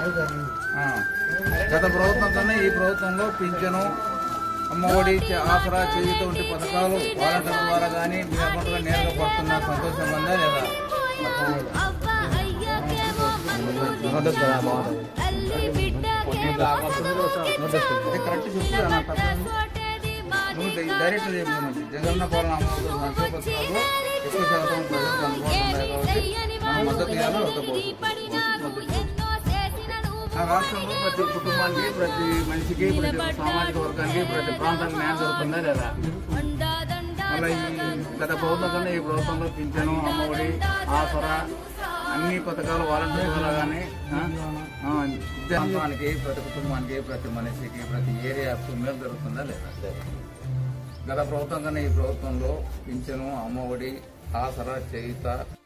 గత ప్రభుత్వం కన్నా ఈ ప్రభుత్వంలో పింఛను, అమ్మఒడి, ఆసరా, చేయూత వంటి పథకాలు వాలంటీర్ల ద్వారా కానీ మీ అకౌంట్లో నేరుగా పడుతున్న సంతోషం ఉందా లేదా? కరెక్ట్ చెప్తే నువ్వు డైరెక్ట్ చెప్పు. జగన్న పాలన అమలు సంక్షేమ పథకాలు ఎక్కువ శాతం ప్రజలకు అందుబాటులో ఉన్నాయి కాబట్టి మనం మద్దతు ఇవ్వాలని అవుతాం. ఆ రాష్ట్రంలో ప్రతి కుటుంబానికి, ప్రతి మనిషికి, ప్రతి సామాజిక వర్గానికి, ప్రతి ప్రాంతానికి న్యాయం జరుగుతుందా లేదా? మళ్ళీ ఈ గత ప్రభుత్వం కన్నా ఈ ప్రభుత్వంలో పింఛను, అమ్మఒడి, ఆసరా అన్ని పథకాలు వాలంటీర్ ద్వారా కానీ ప్రాంతానికి, ప్రతి కుటుంబానికి, ప్రతి మనిషికి, ప్రతి ఏరియాకు మేలు జరుగుతుందా లేదా? గత ప్రభుత్వం కన్నా ఈ ప్రభుత్వంలో పింఛను, అమ్మఒడి, ఆసరా, చేయూత